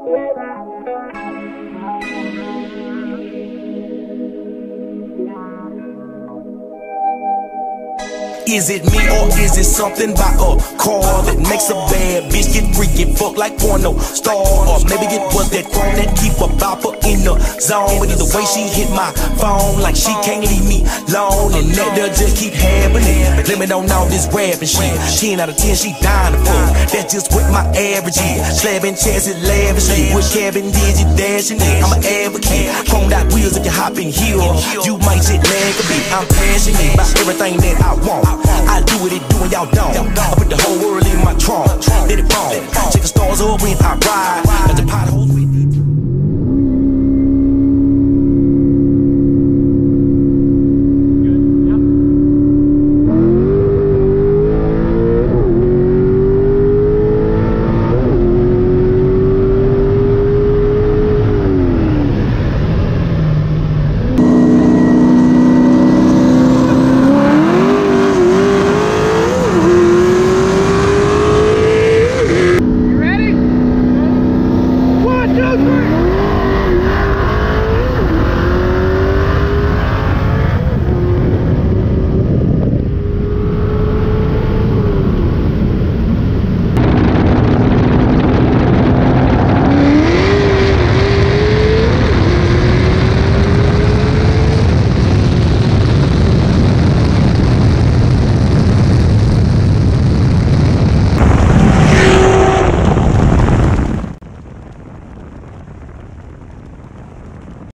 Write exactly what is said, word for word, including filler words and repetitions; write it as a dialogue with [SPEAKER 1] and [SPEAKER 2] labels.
[SPEAKER 1] Is it me or is it something by a car that makes a bad bitch get freaky, fuck like porno star? Or maybe it was that phone that keep a bopper in the zone. But either way she hit my phone like she can't leave me alone, and that they'll just keep happening. Limit on all this rapping shit. Ten out of ten she dying to fuck. That's just what my average is. Slabbing chances lavishly. With Kevin did you dashing it? I'm an advocate. Chromed out wheels if you hop in here. You might jet lag a bit. I'm passionate about everything that I want. I do what it do and y'all don't. I put the whole world in my trunk. Let it fall. Check the stars up when I ride.